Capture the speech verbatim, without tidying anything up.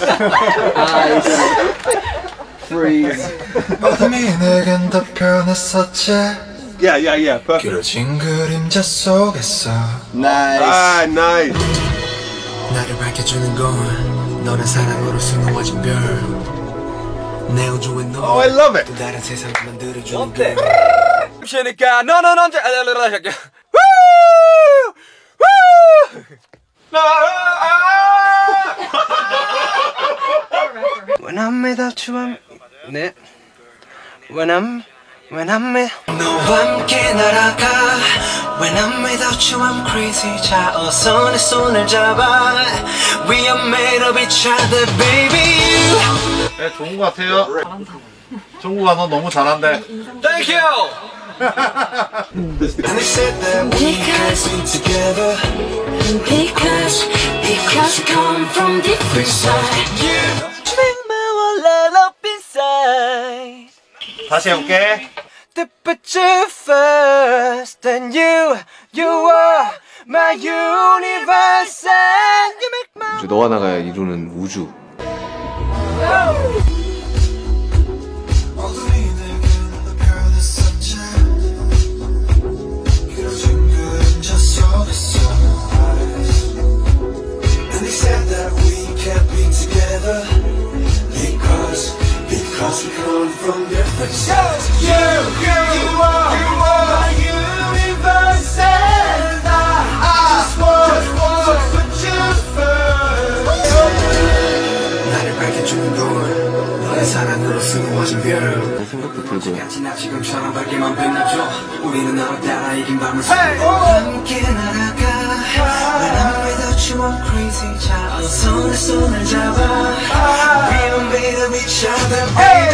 Eyes. Freeze. 어둠이 내겐 더 변했었지. Yeah, yeah, yeah. Perfect. 길어진 그림자 속에서. Nice. Ah, nice. 나를 밝혀주는 건 너는 사랑으로 수놓아진 별. 내 우주에 너. Oh, I love it. 또 다른 세상을 만들어주는 별. 쉬니까 너는 언제 알려라 할게. When I'm without you, I'm 네. When I'm When I'm with 너와 함께 날아가. When I'm without you, I'm crazy. 자, 어서 내 손을 잡아. We are made of each other, baby. 네, 좋은 것 같아요. 정국아, 너 너무 잘한대. Thank you. And they said that we can't be together because because we come from different sides. You make my world light up inside. 다시 해볼게. To put you first, and you, you are my universe, and you make my. 우주 너와 나가 이루는 우주. Because we come from different sides. You, you, you are, you are my universe, and I, I just want, just want to put you first. 나를 밝혀주는 건 너의 사랑으로 수놓아진 별. 생각도 들고. 같이 나 지금처럼 밝게만 빛나줘. 우리는 너를 따라 이긴 밤을 새고 함께 날아가. When I'm without you, I'm crazy. 자, 어서 내 손을 잡아. We are made of each other, baby.